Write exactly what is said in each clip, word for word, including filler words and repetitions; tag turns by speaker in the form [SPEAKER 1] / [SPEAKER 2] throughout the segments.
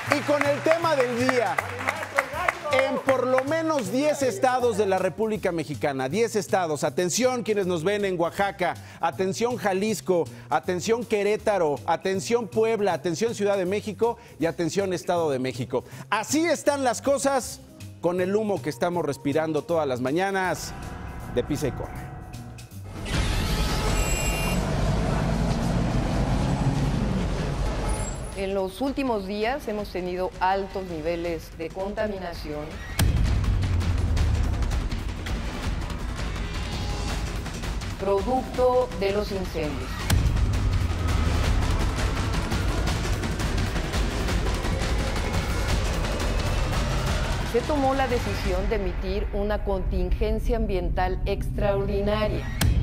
[SPEAKER 1] Y con el tema del día, en por lo menos diez estados de la República Mexicana, diez estados, atención quienes nos ven en Oaxaca, atención Jalisco, atención Querétaro, atención Puebla, atención Ciudad de México y atención Estado de México. Así están las cosas con el humo que estamos respirando todas las mañanas de Pisa y Corre.
[SPEAKER 2] En los últimos días hemos tenido altos niveles de contaminación. Producto de los incendios. Se tomó la decisión de emitir una contingencia ambiental extraordinaria.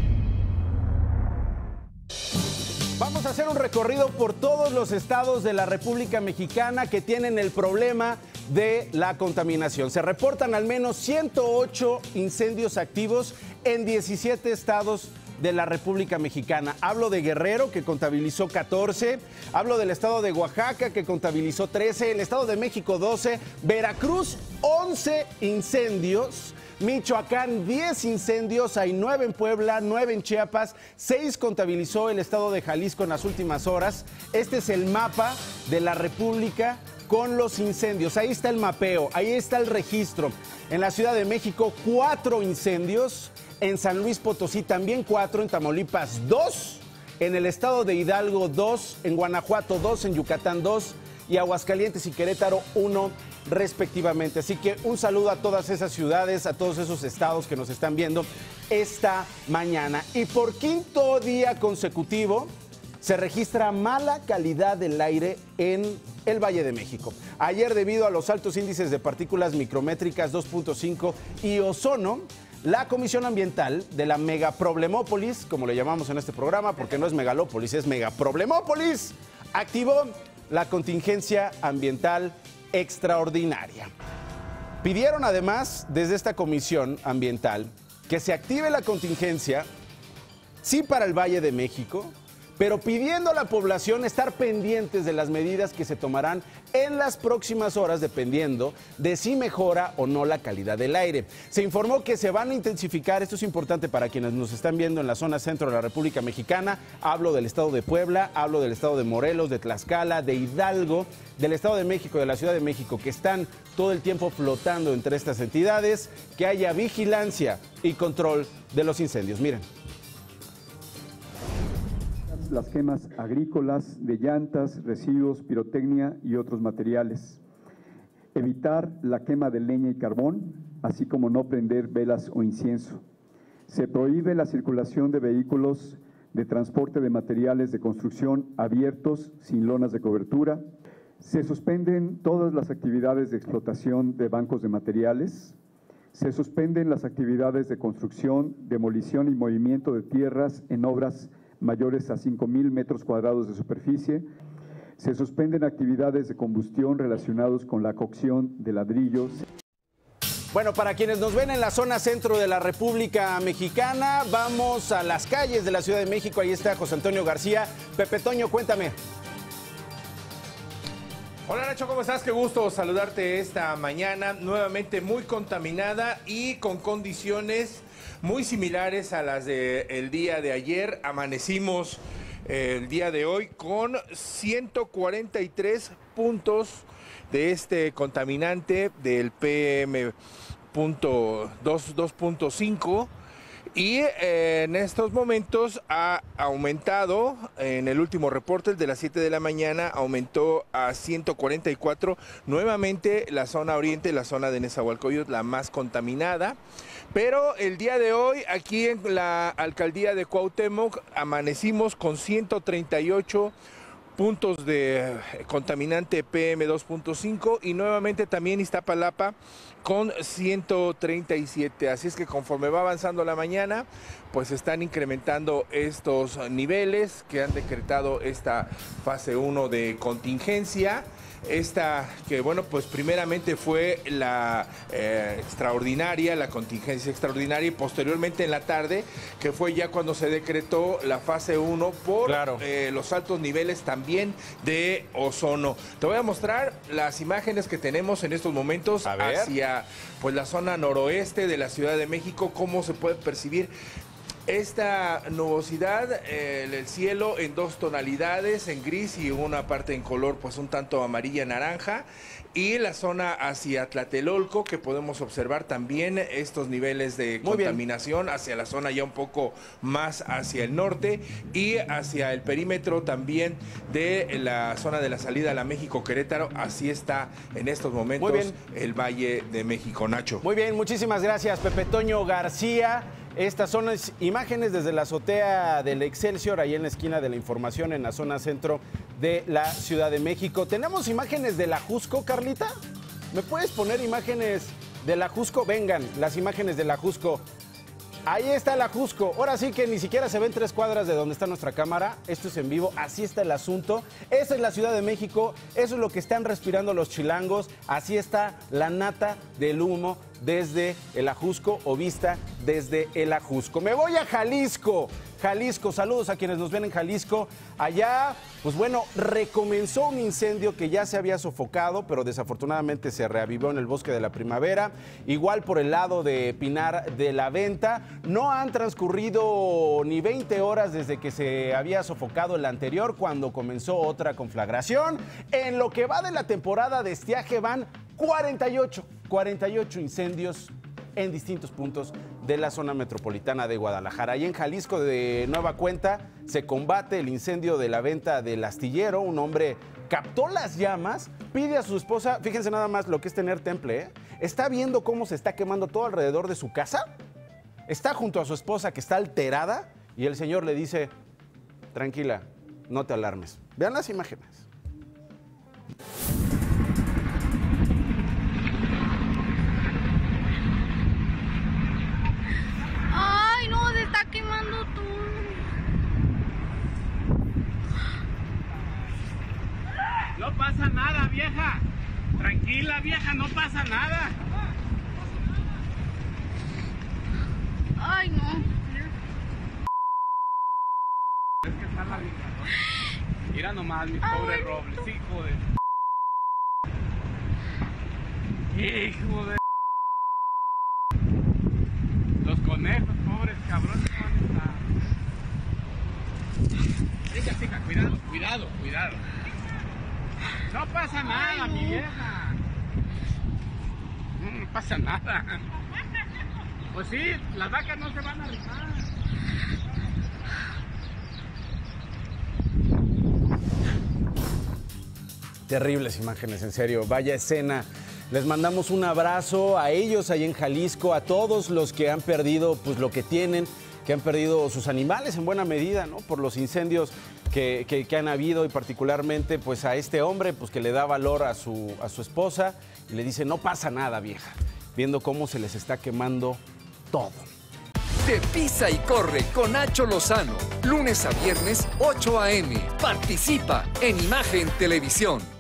[SPEAKER 1] Vamos a hacer un recorrido por todos los estados de la República Mexicana que tienen el problema de la contaminación. Se reportan al menos ciento ocho incendios activos en diecisiete estados de la República Mexicana. Hablo de Guerrero, que contabilizó catorce, hablo del estado de Oaxaca, que contabilizó trece, el estado de México doce, Veracruz once incendios, Michoacán diez incendios, hay nueve en Puebla, nueve en Chiapas, seis contabilizó el estado de Jalisco en las últimas horas. Este es el mapa de la República con los incendios. Ahí está el mapeo, ahí está el registro. En la Ciudad de México, cuatro incendios. En San Luis Potosí también cuatro, en Tamaulipas dos, en el estado de Hidalgo dos, en Guanajuato dos, en Yucatán dos y Aguascalientes y Querétaro uno respectivamente. Así que un saludo a todas esas ciudades, a todos esos estados que nos están viendo esta mañana. Y por quinto día consecutivo se registra mala calidad del aire en el Valle de México. Ayer, debido a los altos índices de partículas micrométricas dos punto cinco y ozono, la Comisión Ambiental de la Megaproblemópolis, como le llamamos en este programa, porque no es megalópolis, es megaproblemópolis, activó la contingencia ambiental extraordinaria. Pidieron además, desde esta Comisión Ambiental, que se active la contingencia, sí para el Valle de México, pero pidiendo a la población estar pendientes de las medidas que se tomarán en las próximas horas, dependiendo de si mejora o no la calidad del aire. Se informó que se van a intensificar, esto es importante para quienes nos están viendo en la zona centro de la República Mexicana, hablo del estado de Puebla, hablo del estado de Morelos, de Tlaxcala, de Hidalgo, del estado de México, de la Ciudad de México, que están todo el tiempo flotando entre estas entidades, que haya vigilancia y control de los incendios. Miren.
[SPEAKER 3] Las quemas agrícolas, de llantas, residuos, pirotecnia y otros materiales. Evitar la quema de leña y carbón, así como no prender velas o incienso. Se prohíbe la circulación de vehículos de transporte de materiales de construcción abiertos sin lonas de cobertura. Se suspenden todas las actividades de explotación de bancos de materiales. Se suspenden las actividades de construcción, demolición y movimiento de tierras en obras mayores a cinco mil metros cuadrados de superficie. Se suspenden actividades de combustión relacionados con la cocción de ladrillos.
[SPEAKER 1] Bueno, para quienes nos ven en la zona centro de la República Mexicana, vamos a las calles de la Ciudad de México. Ahí está José Antonio García. Pepe Toño, cuéntame.
[SPEAKER 4] Hola Nacho, ¿cómo estás? Qué gusto saludarte esta mañana, nuevamente muy contaminada y con condiciones muy similares a las del día de ayer. Amanecimos eh, el día de hoy con ciento cuarenta y tres puntos de este contaminante del P M dos punto cinco. Y eh, en estos momentos ha aumentado, en el último reporte, el de las siete de la mañana, aumentó a ciento cuarenta y cuatro. Nuevamente la zona oriente, la zona de Nezahualcóyotl, la más contaminada. Pero el día de hoy, aquí en la alcaldía de Cuauhtémoc, amanecimos con ciento treinta y ocho puntos de contaminante P M dos punto cinco y nuevamente también Iztapalapa con ciento treinta y siete. Así es que conforme va avanzando la mañana, pues están incrementando estos niveles que han decretado esta fase uno de contingencia. esta que, bueno, pues primeramente fue la eh, extraordinaria, la contingencia extraordinaria, y posteriormente en la tarde, que fue ya cuando se decretó la fase uno por
[SPEAKER 1] claro.
[SPEAKER 4] eh, los altos niveles también de ozono. Te voy a mostrar las imágenes que tenemos en estos momentos hacia pues la zona noroeste de la Ciudad de México, cómo se puede percibir esta nubosidad, eh, el cielo en dos tonalidades, en gris y una parte en color pues un tanto amarilla naranja, y la zona hacia Tlatelolco, que podemos observar también estos niveles de Muy contaminación bien. Hacia la zona ya un poco más hacia el norte, y hacia el perímetro también de la zona de la salida a la México-Querétaro. Así está en estos momentos el Valle de México. Nacho.
[SPEAKER 1] Muy bien, muchísimas gracias, Pepe Toño García. Estas son las imágenes desde la azotea del Excelsior, ahí en la esquina de la Información, en la zona centro de la Ciudad de México. ¿Tenemos imágenes de la Jusco, Carlita? ¿Me puedes poner imágenes de la Jusco? Vengan, las imágenes de la Jusco. Ahí está la Jusco. Ahora sí que ni siquiera se ven tres cuadras de donde está nuestra cámara. Esto es en vivo, así está el asunto. Esa es la Ciudad de México, eso es lo que están respirando los chilangos. Así está la nata del humo desde el Ajusco, o vista desde el Ajusco. Me voy a Jalisco. Jalisco, saludos a quienes nos ven en Jalisco. Allá, pues bueno, recomenzó un incendio que ya se había sofocado, pero desafortunadamente se reavivó en el Bosque de la Primavera. Igual por el lado de Pinar de la Venta. No han transcurrido ni veinte horas desde que se había sofocado el anterior, cuando comenzó otra conflagración. En lo que va de la temporada de estiaje van cuarenta y ocho, cuarenta y ocho incendios en distintos puntos de la zona metropolitana de Guadalajara. Y en Jalisco, de nueva cuenta, se combate el incendio de la venta del astillero. Un hombre captó las llamas, pide a su esposa, fíjense nada más lo que es tener temple, ¿eh? Está viendo cómo se está quemando todo alrededor de su casa, está junto a su esposa que está alterada, y el señor le dice: tranquila, no te alarmes. Vean las imágenes.
[SPEAKER 5] Ay, no, se está quemando todo.
[SPEAKER 6] No pasa nada, vieja. Tranquila, vieja, no pasa nada.
[SPEAKER 5] Ay, no.
[SPEAKER 6] Es que está la vieja, ¿no? Mira nomás, mi pobre Robles, hijo de... Hijo de... Los conejos, pobres cabrones, ¿dónde están? Hija, hija, cuidado, cuidado, cuidado. No pasa nada,
[SPEAKER 5] Ay, no.
[SPEAKER 6] mi vieja. No, no pasa nada. Pues sí, las vacas no se van a rifar.
[SPEAKER 1] Terribles imágenes, en serio, vaya escena. Les mandamos un abrazo a ellos ahí en Jalisco, a todos los que han perdido pues lo que tienen, que han perdido sus animales en buena medida, ¿no? Por los incendios que, que, que han habido, y particularmente pues a este hombre pues que le da valor a su, a su esposa y le dice: no pasa nada, vieja, viendo cómo se les está quemando todo.
[SPEAKER 7] De Pisa y Corre con Nacho Lozano, lunes a viernes, ocho a eme. Participa en Imagen Televisión.